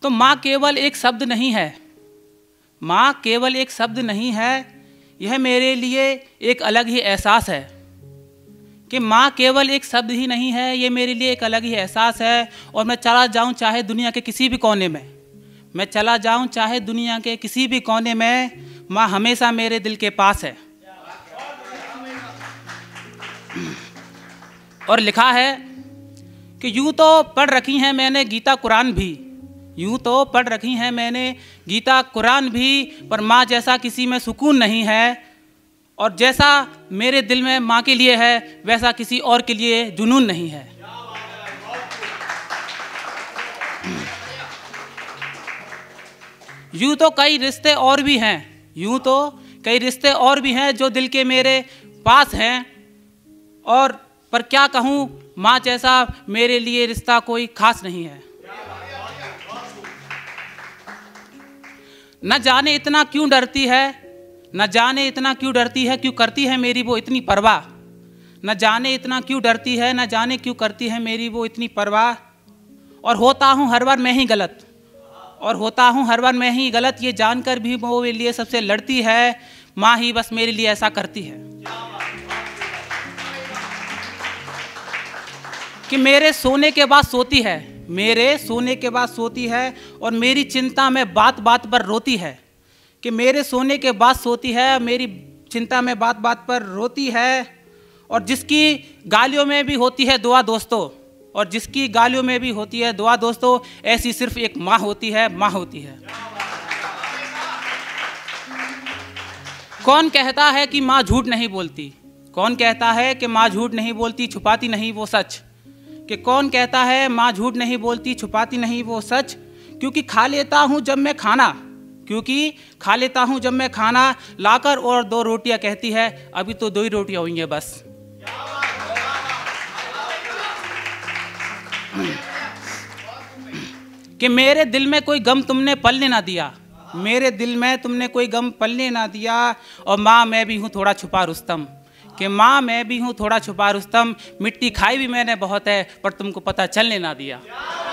तो माँ केवल एक शब्द नहीं है, माँ केवल एक शब्द नहीं है, यह मेरे लिए एक अलग ही एहसास है कि माँ केवल एक शब्द ही नहीं है, ये मेरे लिए एक अलग ही एहसास है। और मैं चला जाऊँ चाहे दुनिया के किसी भी कोने में, मैं चला जाऊँ चाहे दुनिया के किसी भी कोने में, माँ हमेशा मेरे दिल के पास है। और लिखा है कि यूँ तो पढ़ रखी हैं मैंने गीता कुरान भी, यूँ तो पढ़ रखी हैं मैंने गीता कुरान भी, पर माँ जैसा किसी में सुकून नहीं है। और जैसा मेरे दिल में माँ के लिए है, वैसा किसी और के लिए जुनून नहीं है। यूँ तो कई रिश्ते और भी हैं, यूँ तो कई रिश्ते और भी हैं जो दिल के मेरे पास हैं, और पर क्या कहूँ, माँ जैसा मेरे लिए रिश्ता कोई खास नहीं है। न जाने इतना क्यों डरती है, न जाने इतना क्यों डरती है, क्यों करती है मेरी वो इतनी परवाह। न जाने इतना क्यों डरती है, न जाने क्यों करती है मेरी वो इतनी परवाह। और होता हूँ हर बार मैं ही गलत, और होता हूँ हर बार मैं ही गलत, ये जानकर भी वो मेरे लिए सबसे लड़ती है। माँ ही बस मेरे लिए ऐसा करती है कि मेरे सोने के बाद सोती है, मेरे सोने के बाद सोती है, और मेरी चिंता में बात बात पर रोती है। कि मेरे सोने के बाद सोती है, मेरी चिंता में बात बात पर रोती है। और जिसकी गालियों में भी होती है दुआ दोस्तों, और जिसकी गालियों में भी होती है दुआ दोस्तों, ऐसी सिर्फ एक माँ होती है, माँ होती है। कौन कहता है कि माँ झूठ नहीं बोलती, कौन कहता है कि माँ झूठ नहीं बोलती, छुपाती नहीं वो सच। कि कौन कहता है माँ झूठ नहीं बोलती, छुपाती नहीं वो सच। क्योंकि खा लेता हूँ जब मैं खाना, क्योंकि खा लेता हूँ जब मैं खाना, लाकर और 2 रोटियां कहती है अभी तो 2 ही रोटियां हुई हैं बस। कि मेरे दिल में कोई गम तुमने पलने ना दिया, मेरे दिल में तुमने कोई गम पलने ना दिया। और माँ मैं भी हूँ थोड़ा छुपा रुस्तम, कि माँ मैं भी हूँ थोड़ा छुपा रुस्तम, मिट्टी खाई भी मैंने बहुत है, पर तुमको पता चलने ना दिया।